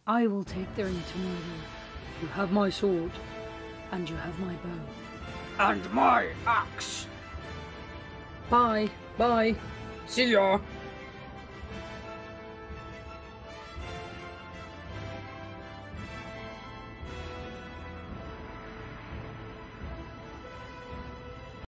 I will take the ring tomorrow. You have my sword, and you have my bow. And my axe. Bye. Bye. See ya.